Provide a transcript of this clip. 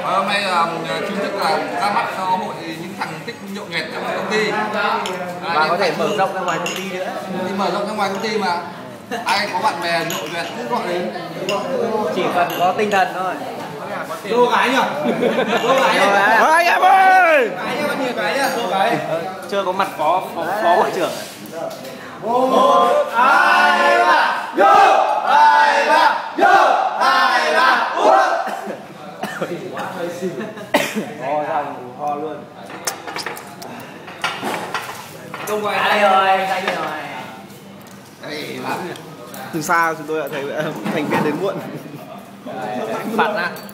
Hôm nay chính thức là ra mắt hội những thằng thích nhậu nhẹt trong công ty. Và có thể mở rộng ra ngoài công ty nữa. Thì mở rộng ra ngoài công ty mà. Ai có bạn bè nhậu nhẹt cứ gọi đến. Chỉ cần có tinh thần thôi. Đô gái nhỉ? Đô gái nhỉ? Anh em ơi! Gái nhá, bao nhiêu gái nhá? Đô gái. Chưa có mặt phó hội trưởng. 1, 2, 3, vô! 2, 3, vô! 2, 3, uống! Ho ra ho luôn. Không gọi Đây rồi, đây rồi. đây là Từ xa chúng tôi đã thấy thành viên đến muộn. Phạt ạ.